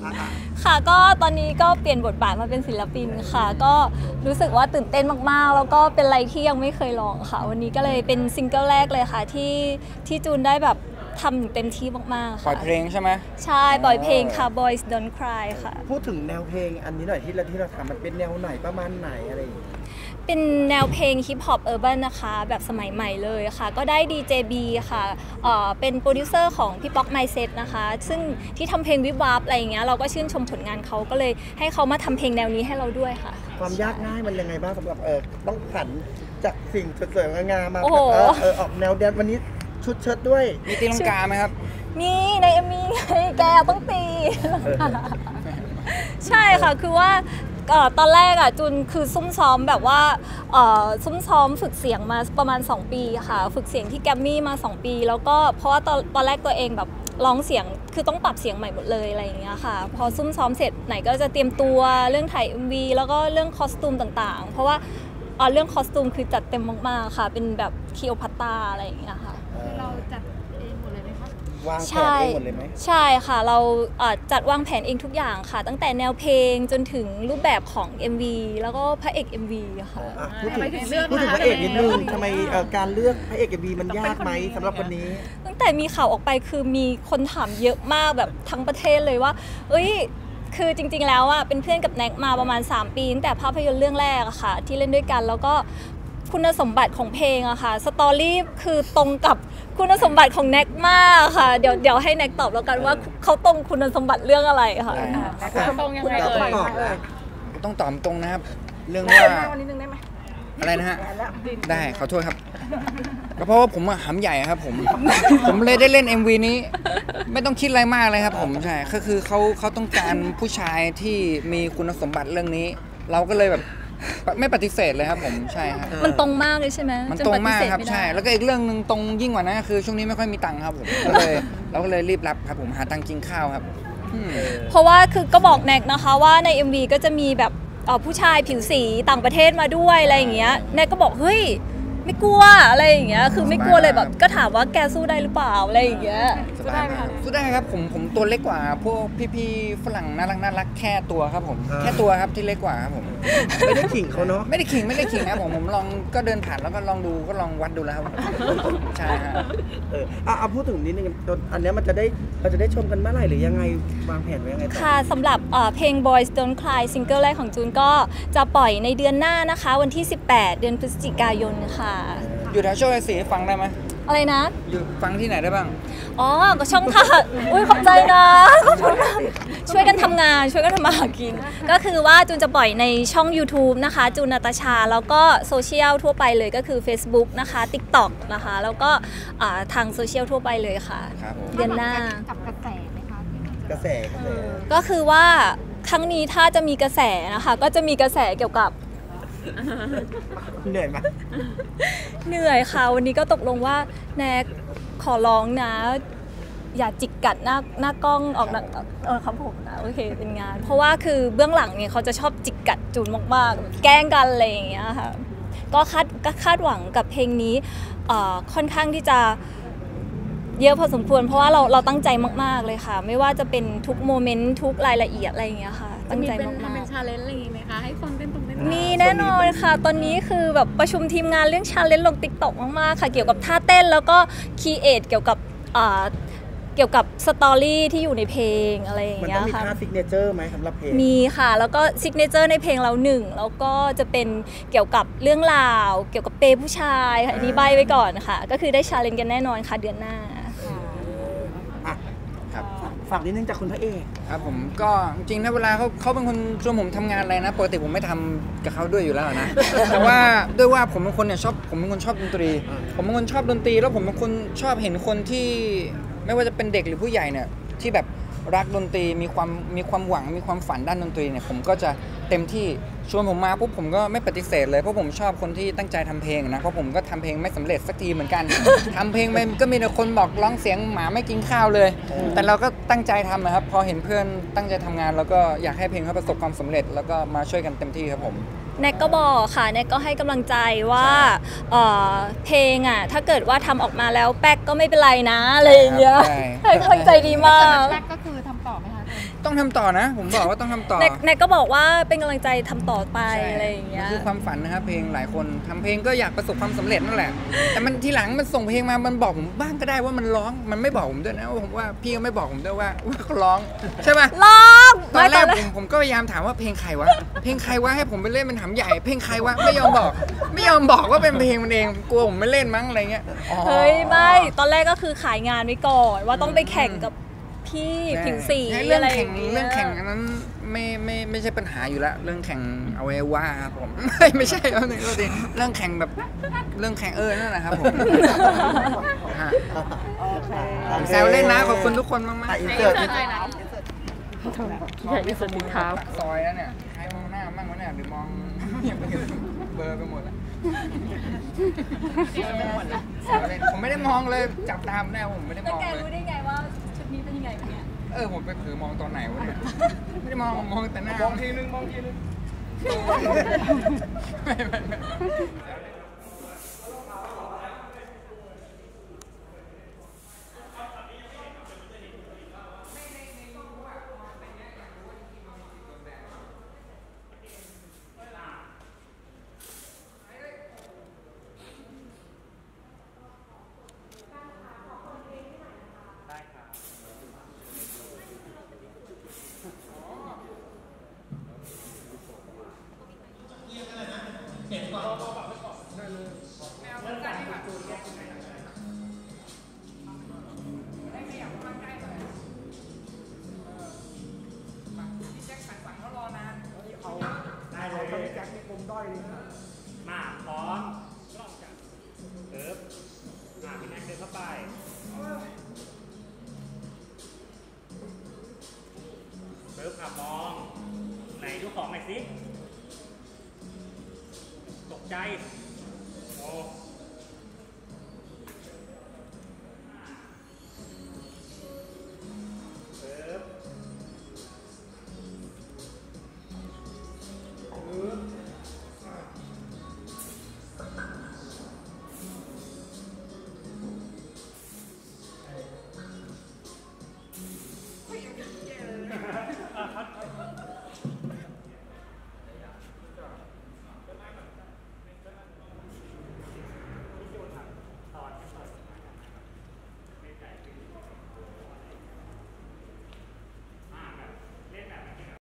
ค่ะก็ตอนนี้ก็เปลี่ยนบทบาทมาเป็นศิลปินค่ะก็รู้สึกว่าตื่นเต้นมากๆแล้วก็เป็นอะไรที่ยังไม่เคยลองค่ะวันนี้ก็เลยเป็นซิงเกิลแรกเลยค่ะที่จูนได้แบบทำเต็มที่มากๆค่ะปล่อยเพลงใช่ไหมใช่ปล่อยเพลงค่ะ Boys Don't Cry ค่ะพูดถึงแนวเพลงอันนี้หน่อยที่เราทำมันเป็นแนวไหนประมาณไหนอะไรอย่างเงี้ยเป็นแนวเพลงฮิปฮอปเออร์บันนะคะแบบสมัยใหม่เลยค่ะก็ได้ DJB ค่ะเป็นโปรดิวเซอร์ของพี่ป๊อกไมเซ็ตนะคะซึ่งที่ทำเพลงวิบวับอะไรอย่างเงี้ยเราก็ชื่นชมผลงานเขาก็เลยให้เขามาทำเพลงแนวนี้ให้เราด้วยค่ะความยากง่ายมันยังไงบ้างสำหรับต้องผันจากสิ่งสวยๆงามมาออกแนวแดนวันนี้ชุดเชิ้ตด้วยมีตีลังกาไหมครับมีในมีแกต้องตีใช่ค่ะคือว่าตอนแรกอ่ะจุนคือซุ่มซ้อมแบบว่าซุ่มซ้อมฝึกเสียงมาประมาณ2 ปีค่ะฝึกเสียงที่แกรมมี่มา2 ปีแล้วก็เพราะว่าตอนแรกตัวเองแบบร้องเสียงคือต้องปรับเสียงใหม่หมดเลยอะไรอย่างเงี้ยค่ะพอซุ่มซ้อมเสร็จไหนก็จะเตรียมตัวเรื่องถ่าย MV แล้วก็เรื่องคอสตูมต่างๆเพราะว่าเรื่องคอสตูมคือจัดเต็มมากๆค่ะเป็นแบบคีโอพัตตาอะไรอย่างเงี้ยค่ะเราจัดเองหมดเลยไหมคะวางแผนเองหมดเลยไหมใช่ค่ะเราจัดวางแผนเองทุกอย่างค่ะตั้งแต่แนวเพลงจนถึงรูปแบบของ MV แล้วก็พระเอก MV ค่ะพูดถึงพระเอกนิดนึงทำไมการเลือกพระเอก MV มันยากไหมสำหรับคนนี้ตั้งแต่มีข่าวออกไปคือมีคนถามเยอะมากแบบทั้งประเทศเลยว่าคือจริงๆแล้วอ่ะเป็นเพื่อนกับแน็กมาประมาณ3 ปีตั้งแต่ภาพยนตร์เรื่องแรกอะค่ะที่เล่นด้วยกันแล้วก็คุณสมบัติของเพลงอะค่ะสตอรี่คือตรงกับคุณสมบัติของแน็กมากค่ะเดี๋ยวให้แน็กตอบแล้วกันว่าเขาตรงคุณสมบัติเรื่องอะไรค่ะตรงยังไงเลยต้องตอบตรงนะครับเรื่องว่าอะไรนะฮะได้ขอโทษครับก็เพราะว่าผมหำใหญ่ครับผมเลยได้เล่น MV นี้ไม่ต้องคิดอะไรมากเลยครับผมใช่ก็คือเขาต้องการผู้ชายที่มีคุณสมบัติเรื่องนี้เราก็เลยแบบไม่ปฏิเสธเลยครับผมใช่ครับมันตรงมากเลยใช่ไหมมันตรงมากครับใช่แล้วก็อีกเรื่องนึงตรงยิ่งกว่านั้นคือช่วงนี้ไม่ค่อยมีตังค์ครับผมเราก็เลยรีบรับครับผมหาตังค์กินข้าวครับเพราะว่าคือก็บอกแน็กนะคะว่าใน MV ก็จะมีแบบผู้ชายผิวสีต่างประเทศมาด้วยอะไรอย่างเงี้ยแน็กก็บอกเฮ้ยไม่กลัวอะไรอย่างเงี้ยคือไม่กลัวเลยแบบก็ถามว่าแกสู้ได้หรือเปล่าอะไรอย่างเงี้ยสู้ได้ไหมคะสู้ได้ครับผมตัวเล็กกว่าพวกพี่ๆฝรั่งน่ารักแค่ตัวครับผมแค่ตัวครับที่เล็กกว่าครับผมไม่ได้ขิงเขาเนาะไม่ได้ขิงครับผมลองก็เดินผ่านแล้วก็ลองดูก็ลองวัดดูแล้วครับใช่ฮะเอาพูดถึงนิดนึงอันนี้เราจะได้ชมกันเมื่อไหร่หรือยังไงวางแผนไว้ยังไงค่ะสำหรับเพลง Boys Don't Cry ซิงเกิลแรกของจูนก็จะปล่อยในเดือนหน้านะคะวันที่18 เดือนพฤศจิกายนค่ะอยู่แถวโชคชัยศรีฟังได้ไหมอะไรนะอยู่ฟังที่ไหนได้บ้างก็ช่องค่ะอุ้ยขอบใจนะขอบคุณค่ะช่วยกันทำงานช่วยกันทำมาหากินก็คือว่าจูนจะปล่อยในช่อง YouTube นะคะจูนนาตาชาแล้วก็โซเชียลทั่วไปเลยก็คือ Facebook นะคะ TikTok นะคะแล้วก็ทางโซเชียลทั่วไปเลยค่ะเดือนหน้ากับกระแสไหมคะกระแสก็คือว่าครั้งนี้ถ้าจะมีกระแสนะคะก็จะมีกระแสเกี่ยวกับเหนื่อยไหมเหนื่อยค่ะวันนี้ก็ตกลงว่าแน็กขอร้องนะอย่าจิกกัดหน้ากล้องออกครับผมนะโอเคเป็นงานเพราะว่าคือเบื้องหลังเนี่ยเขาจะชอบจิกกัดจูนมากๆแกล้งกันอะไรอย่างเงี้ยค่ะก็คาดหวังกับเพลงนี้ค่อนข้างที่จะเยอะพอสมควรเพราะว่าเราตั้งใจมากๆเลยค่ะไม่ว่าจะเป็นทุกโมเมนต์ทุกรายละเอียดอะไรอย่างเงี้ยค่ะตั้งใจมากๆเป็นชาเลนจ์อะไรไหมคะให้คนเต้นมีแน่นอนค่ะตอนนี้คือแบบประชุมทีมงานเรื่องชาเลนจ์ลง TikTok มากๆค่ะเกี่ยวกับท่าเต้นแล้วก็คีเอทเกี่ยวกับสตอรี่ที่อยู่ในเพลงอะไรอย่างเงี้ยค่ะมันต้องมีท่าซิกเนเจอร์ไหมสำหรับเพลงมีค่ะแล้วก็ซิกเนเจอร์ในเพลงเรา1แล้วก็จะเป็นเกี่ยวกับเรื่องราวเกี่ยวกับเปย์ผู้ชายค่ะอันนี้ใบไว้ก่อนค่ะก็คือได้ชาเลนจ์กันแน่นอนค่ะเดือนหน้าฝากนิดนึงจากคุณพระเอกครับผมก็จริงๆนะเวลาเขาเป็นคนชวนผมทำงานอะไรนะปกติผมไม่ทำกับเขาด้วยอยู่แล้วนะแต่ว่าด้วยว่าผมเป็นคนเนี่ยผมเป็นคนชอบดนตรีผมเป็นคนชอบดนตรีแล้วผมเป็นคนชอบเห็นคนที่ไม่ว่าจะเป็นเด็กหรือผู้ใหญ่เนี่ยที่แบบรักดนตรีมีความหวังมีความฝันด้านดนตรีเนี่ยผมก็จะเต็มที่ชวนผมมาปุ๊บผมก็ไม่ปฏิเสธเลยเพราะผมชอบคนที่ตั้งใจทำเพลงนะเพราะผมก็ทำเพลงไม่สำเร็จสักทีเหมือนกันทำเพลงมันก็มีแต่คนบอกร้องเสียงหมาไม่กินข้าวเลยแต่เราก็ตั้งใจทำนะครับพอเห็นเพื่อนตั้งใจทำงานแล้วก็อยากให้เพลงเขาประสบความสำเร็จแล้วก็มาช่วยกันเต็มที่ครับผมแน็กก็บอกค่ะแน็กก็ให้กำลังใจว่าเพลงอ่ะถ้าเกิดว่าทำออกมาแล้วแป๊กก็ไม่เป็นไรนะอะไรอย่างเงี้ยให้กำลังใจดีมากแป๊กก็คือทำต่อไหมคะต้องต้องทำต่อนะ ผมบอกว่าต้องทำต่อแนกก็บอกว่าเป็นกำลังใจทำต่อไปอะไรอย่างเงี้ยมันคือความฝันนะครับเพลงหลายคนทำเพลงก็อยากประสบความสำเร็จนั่นแหละ แต่มันทีหลังมันส่งเพลงมามันบอกผมบ้างก็ได้ว่ามันร้องมันไม่บอกผมด้วยนะว่าผมว่าพี่ก็ไม่บอกผมด้วยว่าเขาร้องใช่ป่ะร้องตอนแรกไม่ผมก็พยายามถามว่าเพลงใครวะเพลงใครวะให้ผมไปเล่นเป็นถามใหญ่เพลงใครวะไม่ยอมบอกว่าเป็นเพลงมันเองกลัวผมไม่เล่นมั้งอะไรเงี้ยอ๋อเฮ้ยไม่ตอนแรกก็คือขายงานไว้ก่อนว่าต้องไปแข่งกับพี่ผิวสีเรื่องอะไรอแข่งย่างเงี้ยเรื่องแข่งอันนั้นไม่ใช่ปัญหาอยู่แล้วเรื่องแข่งเอาไว้ว่าครับผม ไม่ใช่แล้วนี่ก็ดีเรื่องแข่งแบบเรื่องแข่งนั่นแหละครับผมฮะผมแซวเล่นนะขอบคุณทุกคนมากๆอินเสิร์ตใหญ่ที่สุดที่เท้าซอยแล้วเนี่ยใครมองหน้ามั่งวะเนี่ยหรือมองเบลอไปหมดแล้วผมไม่ได้มองเลยจับตามแน่ผมไม่ได้แล้มวองแกเลยรู้ได้ไงว่าชุดนี้เป็นยังไงเนี่ยผมไปเผลอมองตอนไหนวะเนี่ยไม่ได้มองแต่หน้ามองทีนึงไม่มาพร้อมกล้องจับเอิบพี่แน็กเดินเข้าไปเอิบมองไหนดูของหน่อยสิตกใจโอ้